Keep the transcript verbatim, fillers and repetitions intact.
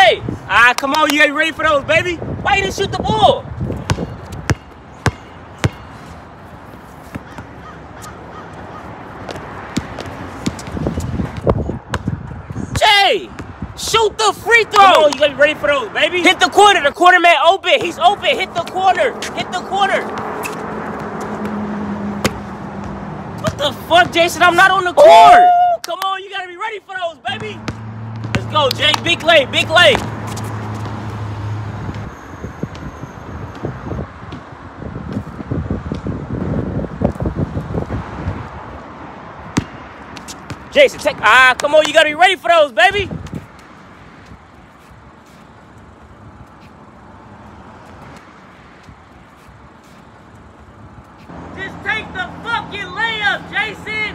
Jay! Ah, come on, you ain't ready for those, baby? Why you didn't shoot the ball? Jay! Shoot the free throw! Come on, you gotta be ready for those, baby. Hit the corner, the corner man open. He's open, hit the corner, hit the corner. What the fuck, Jason? I'm not on the court. Ooh, come on, you gotta be ready for those, baby. Let's go, Jay. Big lay, big lay. Jason, take, ah, come on, you gotta be ready for those, baby. Just take the fucking layup, Jason.